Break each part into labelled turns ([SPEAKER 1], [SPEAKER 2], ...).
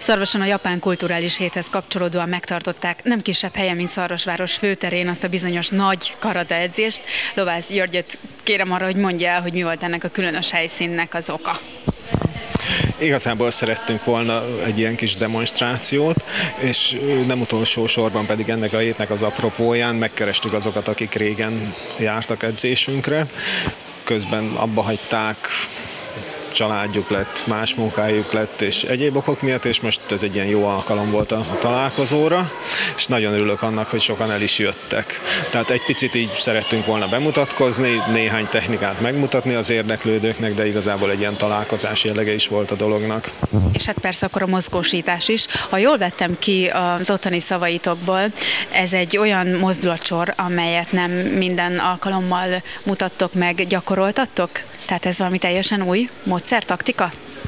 [SPEAKER 1] Szarvason a japán kulturális héthez kapcsolódóan megtartották nem kisebb helyen, mint Szarvasváros főterén azt a bizonyos nagy karate edzést. Lovász Györgyöt kérem arra, hogy mondja el, hogy mi volt ennek a különös helyszínnek az oka.
[SPEAKER 2] Igazából szerettünk volna egy ilyen kis demonstrációt, és nem utolsó sorban pedig ennek a hétnek az apropóján megkerestük azokat, akik régen jártak edzésünkre. Közben abba hagyták, családjuk lett, más munkájuk lett, és egyéb okok miatt, és most ez egy ilyen jó alkalom volt a találkozóra, és nagyon örülök annak, hogy sokan el is jöttek. Tehát egy picit így szerettünk volna bemutatkozni, néhány technikát megmutatni az érdeklődőknek, de igazából egy ilyen találkozás jellege is volt a dolognak.
[SPEAKER 1] És hát persze akkor a mozgósítás is. Ha jól vettem ki az ottani szavaitokból, ez egy olyan mozdulatsor, amelyet nem minden alkalommal mutattok meg, gyakoroltattok? Tehát ez valami teljesen új módszer, taktika?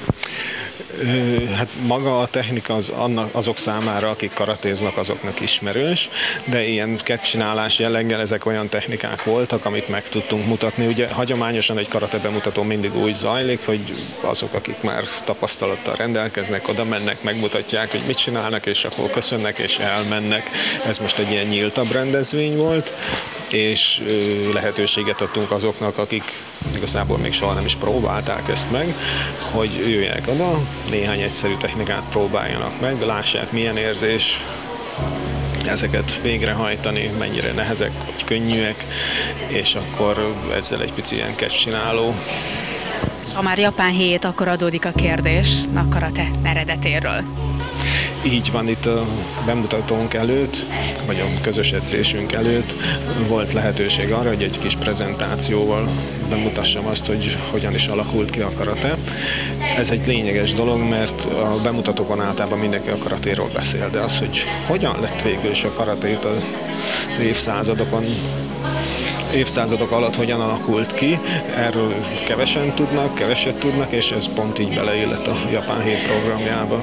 [SPEAKER 2] Hát maga a technika azok számára, akik karatéznak, azoknak ismerős, de ilyen kettcsinálás jelleggel ezek olyan technikák voltak, amit meg tudtunk mutatni. Ugye hagyományosan egy karate bemutató mindig úgy zajlik, hogy azok, akik már tapasztalattal rendelkeznek, oda mennek, megmutatják, hogy mit csinálnak, és akkor köszönnek, és elmennek. Ez most egy ilyen nyíltabb rendezvény volt, és lehetőséget adtunk azoknak, akik igazából még soha nem is próbálták ezt meg, hogy jöjjenek oda, néhány egyszerű technikát próbáljanak meg, lássák milyen érzés ezeket végrehajtani, mennyire nehezek vagy könnyűek, és akkor ezzel egy pici ilyen kettcsináló.
[SPEAKER 1] Ha már japán hét, akkor adódik a kérdés a karate eredetéről.
[SPEAKER 2] Így van, itt a bemutatónk előtt, vagy a közös edzésünk előtt volt lehetőség arra, hogy egy kis prezentációval bemutassam azt, hogy hogyan is alakult ki a karate. Ez egy lényeges dolog, mert a bemutatókon általában mindenki a karatéról beszél, de az, hogy hogyan lett végül is a karatét az évszázadok alatt hogyan alakult ki, erről keveset tudnak, és ez pont így beleillett a Japán Hét programjába.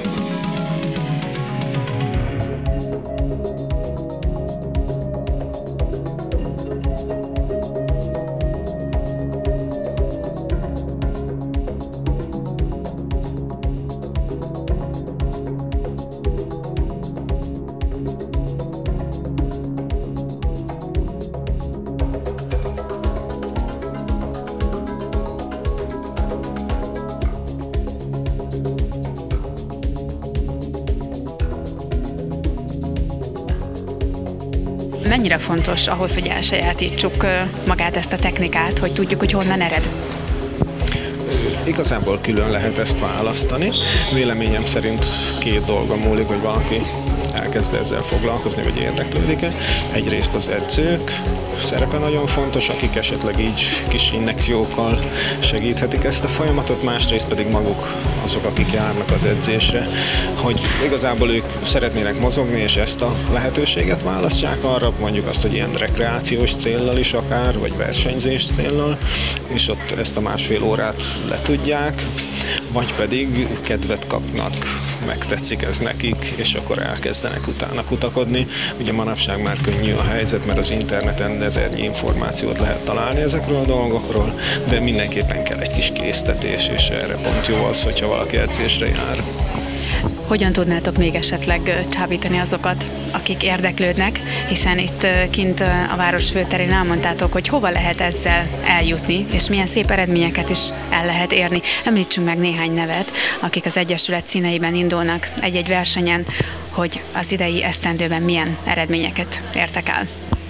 [SPEAKER 1] Mennyire fontos ahhoz, hogy elsajátítsuk magát ezt a technikát, hogy tudjuk, hogy honnan ered?
[SPEAKER 2] Igazából külön lehet ezt választani. Véleményem szerint két dolga múlik, hogy valaki elkezd ezzel foglalkozni, vagy érdeklődik-e. Egyrészt az edzők szerepe nagyon fontos, akik esetleg így kis injekciókkal segíthetik ezt a folyamatot, másrészt pedig maguk azok, akik járnak az edzésre, hogy igazából ők szeretnének mozogni, és ezt a lehetőséget választják arra, mondjuk azt, hogy ilyen rekreációs céllal is akár, vagy versenyzés céllal, és ott ezt a másfél órát letudják, vagy pedig kedvet kapnak, megtetszik ez nekik, és akkor elkezdenek utána kutakodni. Ugye manapság már könnyű a helyzet, mert az interneten ezernyi információt lehet találni ezekről a dolgokról, de mindenképpen kell egy kis késztetés, és erre pont jó az, hogyha valaki edzésre jár.
[SPEAKER 1] Hogyan tudnátok még esetleg csábítani azokat, akik érdeklődnek, hiszen itt kint a város főterén elmondtátok, hogy hova lehet ezzel eljutni, és milyen szép eredményeket is el lehet érni. Említsünk meg néhány nevet, akik az Egyesület színeiben indulnak egy-egy versenyen, hogy az idei esztendőben milyen eredményeket értek el.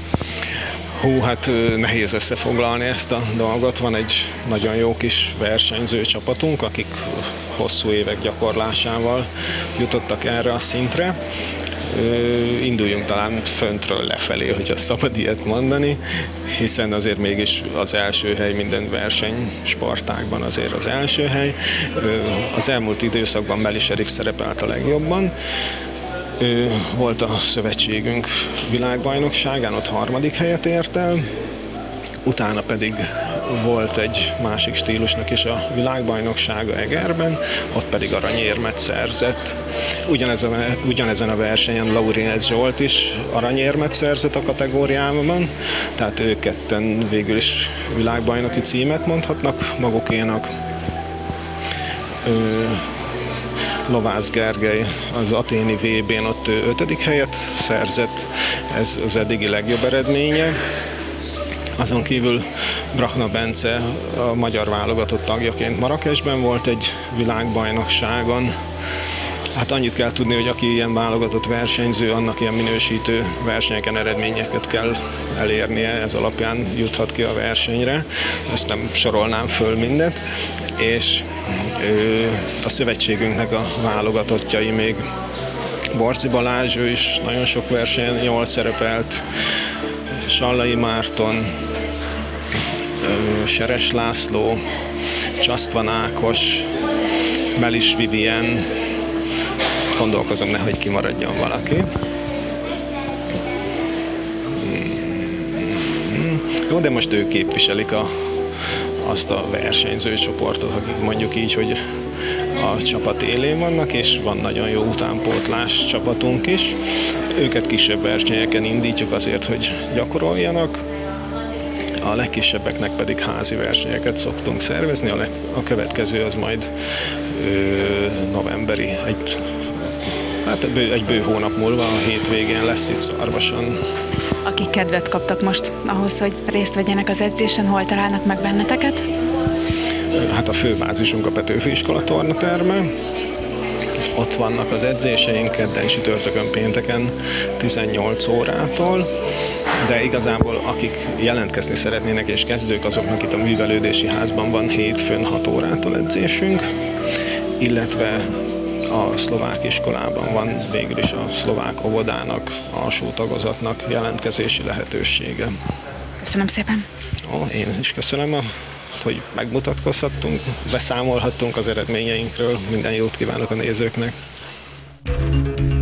[SPEAKER 2] Hát nehéz összefoglalni ezt a dolgot. Van egy nagyon jó kis versenyző csapatunk, akik hosszú évek gyakorlásával jutottak erre a szintre. Induljunk talán föntről lefelé, hogyha szabad ilyet mondani, hiszen azért mégis az első hely minden versenysportágban azért az első hely. Az elmúlt időszakban Melis Erik szerepelt a legjobban. Ő volt a szövetségünk világbajnokságán, ott 3. helyet ért el, utána pedig volt egy másik stílusnak is a világbajnoksága Egerben, ott pedig aranyérmet szerzett. Ugyanezen a versenyen Laurinec Zsolt is aranyérmet szerzett a kategóriában, tehát ők ketten végül is világbajnoki címet mondhatnak magukénak. Lovász Gergely az athéni VB-n ott 5. helyet szerzett, ez az eddigi legjobb eredménye. Azon kívül Brachna Bence a magyar válogatott tagjaként Marrakesben volt egy világbajnokságon. Hát annyit kell tudni, hogy aki ilyen válogatott versenyző, annak ilyen minősítő versenyeken eredményeket kell elérnie, ez alapján juthat ki a versenyre. Ezt nem sorolnám föl mindet. És a szövetségünknek a válogatottjai még Borzi Balázs, ő is nagyon sok versenyen jól szerepelt, Sallai Márton, Seres László, Csasztvan Ákos, Melis Vivien, gondolkozom, nehogy kimaradjon valaki. Jó, de most ők képviselik azt a versenyző csoportot, akik mondjuk így, hogy a csapat élén vannak, és van nagyon jó utánpótlás csapatunk is. Őket kisebb versenyeken indítjuk azért, hogy gyakoroljanak. A legkisebbeknek pedig házi versenyeket szoktunk szervezni. A következő az majd novemberi, egy bő hónap múlva, a hétvégén lesz itt Szarvason.
[SPEAKER 1] Akik kedvet kaptak most ahhoz, hogy részt vegyenek az edzésen, hol találnak meg benneteket?
[SPEAKER 2] Hát a főbázisunk a Petőfi Iskola tornaterme. Ott vannak az edzéseink kedden, csütörtökön, pénteken 18 órától, de igazából akik jelentkezni szeretnének és kezdők, azoknak itt a művelődési házban van hétfőn 6 órától edzésünk, illetve a szlovák iskolában van végül is a szlovák óvodának, alsó tagozatnak jelentkezési lehetősége.
[SPEAKER 1] Köszönöm szépen!
[SPEAKER 2] Én is köszönöm, hogy megmutatkozhattunk, beszámolhattunk az eredményeinkről. Minden jót kívánok a nézőknek!